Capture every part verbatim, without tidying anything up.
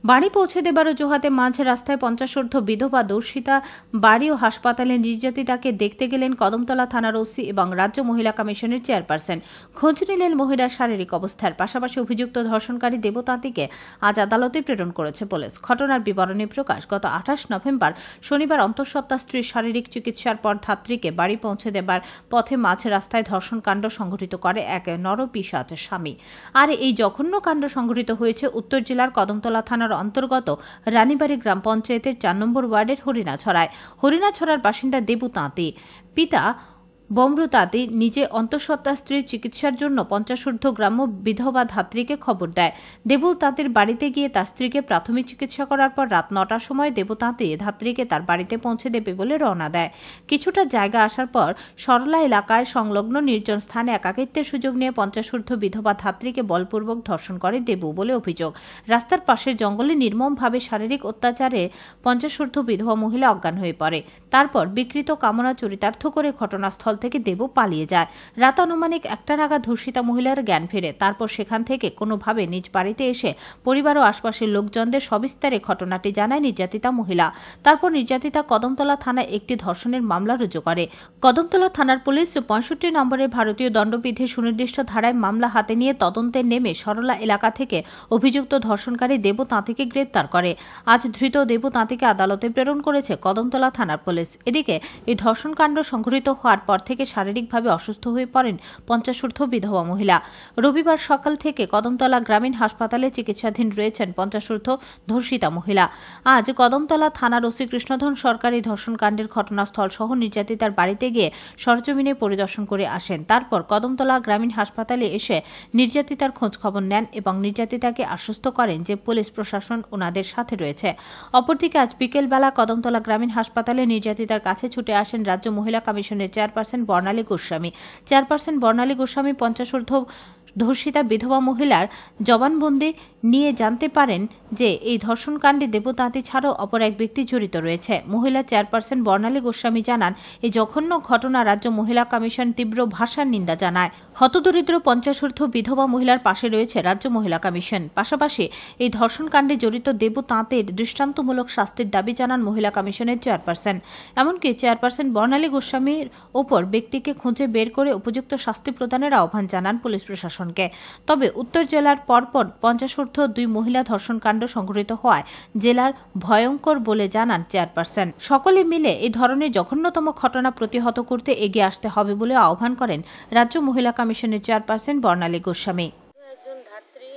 বাড়ি পৌঁছে দেবার অজুহাতে মাঝ রাস্তায় পঞ্চাশোর্ধ্ব বিধবা দর্শিতা বাড়ি ও হাসপাতালে নির্যাতিতাকে দেখতে গেলেন কদমতলা থানার ওসি এবং রাজ্য মহিলা কমিশনের চেয়ারপারসন। খোঁজ নিলেন মহিলার শারীরিক অবস্থার। পাশাপাশি অভিযুক্ত ধর্ষণকারী দেবতাঁতিকে আজ আদালতে প্রেরণ করেছে পুলিশ। ঘটনার বিবরণী প্রকাশ। গত আঠাশ নভেম্বর শনিবার অন্তঃসত্ত্বা স্ত্রীর শারীরিক চিকিৎসার পর ধাত্রীকে বাড়ি পৌঁছে দেবার পথে মাঝ রাস্তায় ধর্ষণকাণ্ড সংঘটিত করে এক নরপিশাচ স্বামী। আর এই জঘন্য কাণ্ড সংঘটিত হয়েছে উত্তর জেলার কদমতলা থানার অন্তর্গত রানীবাড়ি গ্রাম পঞ্চায়েতের চার নম্বর ওয়ার্ডের হরিণাছড়ায়। হরিণাছড়ার বাসিন্দা দেবু তাঁতি পিতা বমরু তাঁতি নিজে অন্তঃসত্ত্বা স্ত্রীর চিকিৎসার জন্য পঞ্চাশোর্ধ্ব গ্রাম্য বিধবা ধাত্রীকে খবর দেয়। দেবু তাঁতির বাড়িতে গিয়ে তার স্ত্রীকে প্রাথমিক চিকিৎসা করার পর রাত নটার সময় দেবু তাঁতি ধাত্রীকে তার বাড়িতে পৌঁছে দেবে বলে রওনা দেয়। কিছুটা জায়গা আসার পর সরলা এলাকায় সংলগ্ন নির্জন স্থানে একাকিত্বের সুযোগ নিয়ে পঞ্চাশোর্ধ্ব বিধবা ধাত্রীকে বলপূর্বক ধর্ষণ করে দেবু বলে অভিযোগ। রাস্তার পাশের জঙ্গলে নির্মমভাবে শারীরিক অত্যাচারে পঞ্চাশোর্ধ্ব বিধবা মহিলা অজ্ঞান হয়ে পড়ে। তারপর বিকৃত কামনা চরিতার্থ করে ঘটনাস্থল থেকে দেবু পালিয়ে যায়। রাত আনুমানিক একটা নাগাদ ধর্ষিতা মহিলার জ্ঞান ফেরে। তারপর সেখান থেকে কোনোভাবে নিজ বাড়িতে এসে পরিবার ও আশপাশের লোকজনদের সবিস্তারে ঘটনাটি জানায় নির্যাতিতা মহিলা। তারপর নির্যাতিতা কদমতলা থানায় একটি ধর্ষণের মামলা রুজু করে। কদমতলা থানার পুলিশ পঁয়ষট্টি নম্বরের ভারতীয় দণ্ডবিধির সুনির্দিষ্ট ধারায় মামলা হাতে নিয়ে তদন্তে নেমে সরলা এলাকা থেকে অভিযুক্ত ধর্ষণকারী দেবু তাঁতিকে গ্রেপ্তার করে। আজ ধৃত দেবু তাঁতিকে আদালতে প্রেরণ করেছে কদমতলা থানার পুলিশ। এদিকে এই ধর্ষণকাণ্ড সংঘটিত হওয়ার পর থেকে শারীরিকভাবে অসুস্থ হয়ে পড়েন পঞ্চাশোর্ধ্ব বিধবা মহিলা। রবিবার সকাল থেকে কদমতলা গ্রামীণ হাসপাতালে চিকিৎসাধীন রয়েছেন পঞ্চাশোর্ধ্ব ধর্ষিতা মহিলা। আজ কদমতলা থানার ওসি কৃষ্ণধন সরকারি ধর্ষণকাণ্ডের ঘটনাস্থল সহ নির্যাতিতার বাড়িতে গিয়ে সরজমিনে পরিদর্শন করে আসেন। তারপর কদমতলা গ্রামীণ হাসপাতালে এসে নির্যাতিতার খোঁজ খবর নেন এবং নির্যাতিতাকে আশ্বস্ত করেন যে পুলিশ প্রশাসন ওনাদের সাথে রয়েছে। অপরদিকে আজ বিকেলবেলা কদমতলা গ্রামীণ হাসপাতালে নির্যাতিতার কাছে ছুটে আসেন রাজ্য মহিলা কমিশনের চেয়ারপারসন বর্ণালী গোস্বামী। চেয়ারপারসন বর্ণালী গোস্বামী পঞ্চাশোর্ধ্ব ধর্ষিতা বিধবা মহিলার জবানবন্দি নিয়ে জানতে পারেন যে এই ধর্ষণকাণ্ডে দেবু তাঁতি ছাড়াও অপর এক ব্যক্তি জড়িত রয়েছে। মহিলা চেয়ারপারসন বর্ণালী গোস্বামী জানান, এই জঘন্য ঘটনা রাজ্য মহিলা কমিশন তীব্র ভাষার নিন্দা জানায়। হতদরিদ্র পঞ্চাশোর্ধ্ব বিধবা মহিলার পাশে রয়েছে রাজ্য মহিলা কমিশন। পাশাপাশি এই ধর্ষণকাণ্ডে জড়িত দেবু তাঁতির দৃষ্টান্তমূলক শাস্তির দাবি জানান মহিলা কমিশনের চেয়ারপারসন। এমনকি চেয়ারপারসন বর্ণালী গোস্বামীর ওপর ব্যক্তিকে খুঁজে বের করে উপযুক্ত শাস্তি প্রদানের আহ্বান জানান পুলিশ প্রশাসন। তবে উত্তর জেলার পরপর পঞ্চাশোর্ধ্ব দুই মহিলা ধর্ষণকাণ্ড সংঘটিত হওয়ায় জেলার ভয়ঙ্কর বলে জানান চেয়ারপারসন। সকলে মিলে এই ধরনের জঘন্যতম ঘটনা প্রতিহত করতে এগিয়ে আসতে হবে বলে আহ্বান করেন রাজ্য মহিলা কমিশনের চেয়ারপারসন বর্ণালী গোস্বামী। একজন ধাত্রী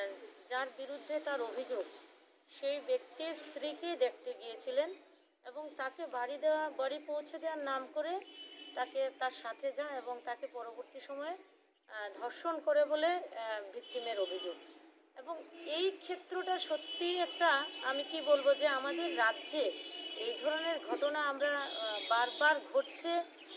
যার বিরুদ্ধে তার অভিযোগ, সেই ব্যক্তির স্ত্রীকে দেখতে গিয়েছিলেন এবং তাকে বাড়ি দেওয়া বাড়ি পৌঁছে দেওয়ার নাম করে তাকে তার সাথে যায় এবং তাকে পরবর্তী সময়ে ধর্ষণ করে বলে ভিকটিমের অভিযোগ। এবং এই ক্ষেত্রটা সত্যি একটা, আমি কি বলবো, যে আমাদের রাজ্যে এই ধরনের ঘটনা আমরা বারবার ঘটছে।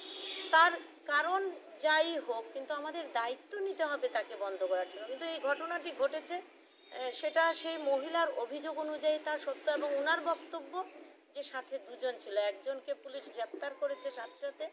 তার কারণ যাই হোক, কিন্তু আমাদের দায়িত্ব নিতে হবে তাকে বন্ধ করার জন্য। কিন্তু এই ঘটনাটি ঘটেছে, সেটা সেই মহিলার অভিযোগ অনুযায়ী তার সত্য এবং ওনার বক্তব্য যে সাথে দুজন ছিল। একজনকে পুলিশ গ্রেপ্তার করেছে, সাথে সাথে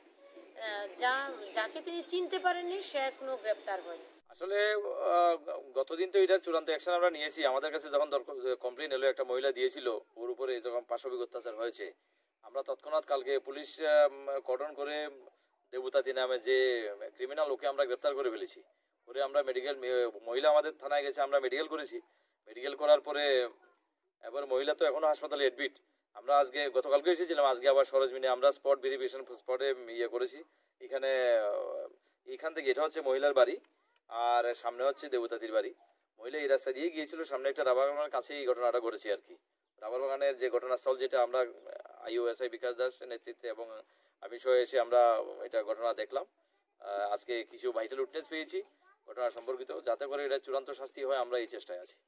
যা যাকে তিনি চিনতে পারেননি সে এখনো গ্রেপ্তার হয়নি। আসলে গতদিন তো এটা চূড়ান্ত অ্যাকশন আমরা নিয়েছি। আমাদের কাছে যখন কমপ্লেন এলো, একটা মহিলা দিয়েছিল ওর উপরে যখন পাশবিক অত্যাচার হয়েছে, আমরা তৎক্ষণাৎ কালকে পুলিশ কর্ডন করে দেবতাঁতি নামে যে ক্রিমিনাল, ওকে আমরা গ্রেপ্তার করে ফেলেছি। ওরে আমরা মেডিকেল, মহিলা আমাদের থানায় গেছে, আমরা মেডিকেল করেছি। মেডিকেল করার পরে এবার মহিলা তো এখনো হাসপাতালে অ্যাডমিট। আমরা আজকে গতকালকে এসেছিলাম, আজকে আবার সরজমিনে আমরা স্পট ভেরিফিকেশন স্পটে ইয়ে করেছি। এখানে এখান থেকে এটা হচ্ছে মহিলার বাড়ি আর সামনে হচ্ছে দেবতাঁতির বাড়ি। মহিলা এই রাস্তা দিয়ে গিয়েছিল, সামনে একটা রাবার বাগানের কাছে এই ঘটনাটা ঘটেছে আর কি। রাবার বাগানের যে ঘটনাস্থল, যেটা আমরা আইওএসআই বিকাশ দাসের নেতৃত্বে এবং আমি সহ এসে আমরা এটা ঘটনা দেখলাম। আজকে কিছু ভাইটাল উইটনেস পেয়েছি ঘটনা সম্পর্কিত, যাতে করে এটা চূড়ান্ত শাস্তি হয়, আমরা এই চেষ্টায় আছি।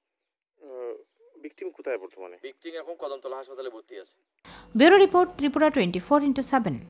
ভিকটিম কোথায় বর্তমানে? ভিকটিম এখন কদমতলা হাসপাতালে ভর্তি আছে। Bureau report, Tripura twenty four into seven.